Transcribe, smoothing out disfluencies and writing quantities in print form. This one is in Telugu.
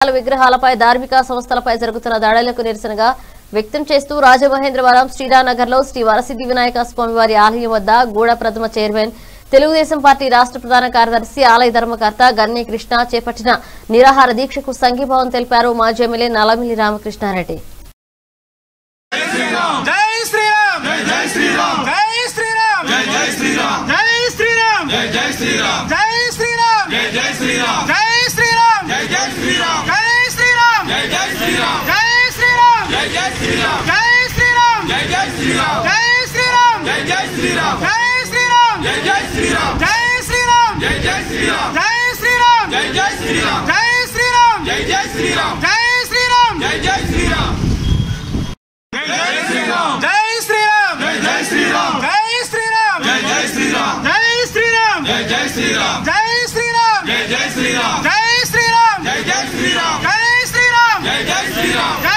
విగ్రహాలపై ధార్మిక సంస్థలపై జరుగుతున్న దాడులకు నిరసనగా వ్యక్తం చేస్తూ రాజమహేంద్రవరం శ్రీరానగర్ లో శ్రీ వరసిద్ధి వినాయక స్వామివారి ఆలయం వద్ద గూడ ప్రథమ చైర్మన్ తెలుగుదేశం పార్టీ రాష్ట్ర ప్రధాన కార్యదర్శి ఆలయ ధర్మకర్త గన్ని కృష్ణ చేపట్టిన నిరాహార దీక్షకు సంఘీభావం తెలిపారు మాజీ ఎమ్మెల్యే నల్లమిల్లి రామకృష్ణారెడ్డి. जय श्री राम।